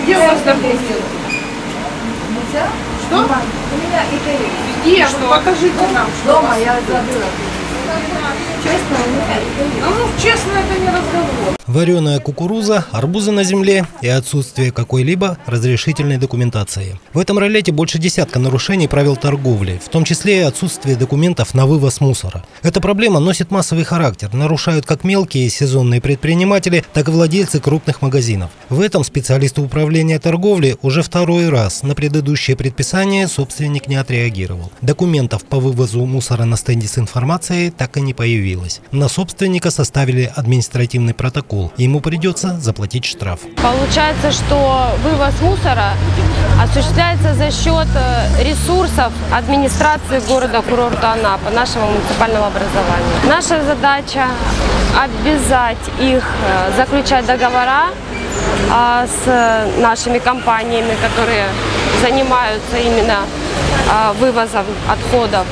Где у вас документы? Что? Где? Что? Покажите нам, что дома я забыла. Честно, честно, это не разговор. Вареная кукуруза, арбузы на земле и отсутствие какой-либо разрешительной документации. В этом ролете больше десятка нарушений правил торговли, в том числе и отсутствие документов на вывоз мусора. Эта проблема носит массовый характер, нарушают как мелкие сезонные предприниматели, так и владельцы крупных магазинов. В этом специалисты управления торговли уже второй раз на предыдущее предписание собственник не отреагировал. Документов по вывозу мусора на стенде с информацией так и не появилось. На собственника составили административный протокол. Ему придется заплатить штраф. Получается, что вывоз мусора осуществляется за счет ресурсов администрации города-курорта Анапа, нашего муниципального образования. Наша задача обязать их заключать договора с нашими компаниями, которые занимаются именно вывозом отходов.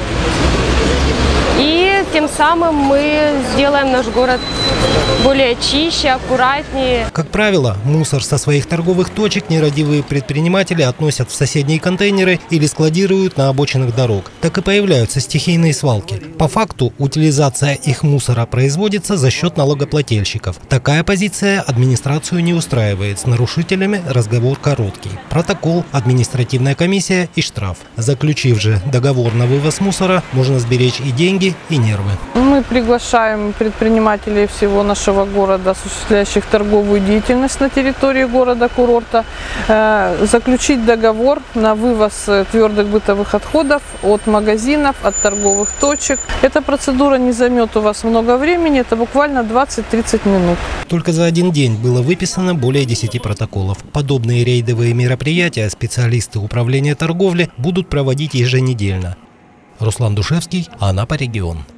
И тем самым мы сделаем наш город более чище, аккуратнее. Как правило, мусор со своих торговых точек нерадивые предприниматели относят в соседние контейнеры или складируют на обочинах дорог. Так и появляются стихийные свалки. По факту, утилизация их мусора производится за счет налогоплательщиков. Такая позиция администрацию не устраивает. С нарушителями разговор короткий. Протокол, административная комиссия и штраф. Заключив же договор на вывоз мусора, можно сберечь и деньги, и нервы. Мы приглашаем предпринимателей всего нашего города, осуществляющих торговую деятельность на территории города-курорта, заключить договор на вывоз твердых бытовых отходов от магазинов, от торговых точек. Эта процедура не займет у вас много времени, это буквально 20-30 минут. Только за один день было выписано более 10 протоколов. Подобные рейдовые мероприятия специалисты управления торговли будут проводить еженедельно. Руслан Душевский, Анапа регион.